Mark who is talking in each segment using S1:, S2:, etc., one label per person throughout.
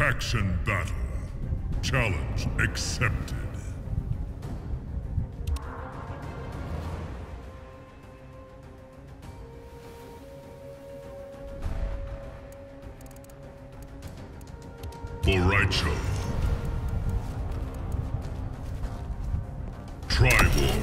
S1: Faction battle. Challenge accepted. For Rai Cho. Tribal.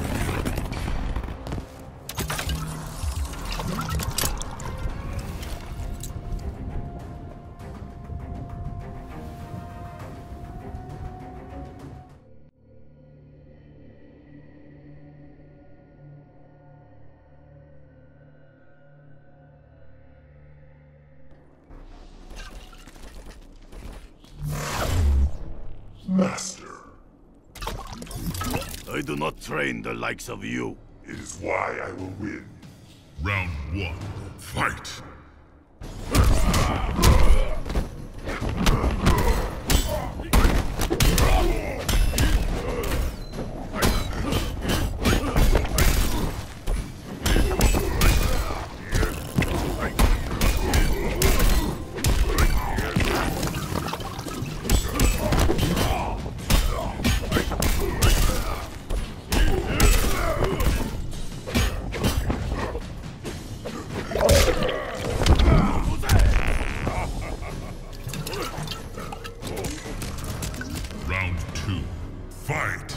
S2: Master.
S3: I do not train the likes of you.
S2: It is why I will win.
S1: Round 1. Fight! Round 2. Fight!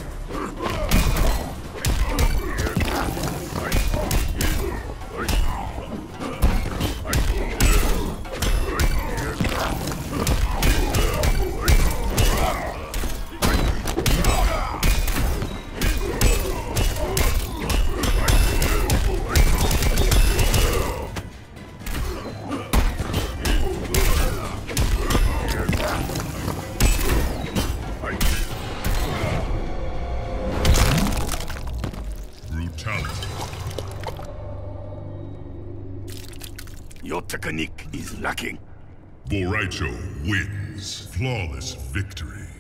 S1: Brutality.
S3: Your technique is lacking.
S1: For Rai Cho wins. Flawless victory.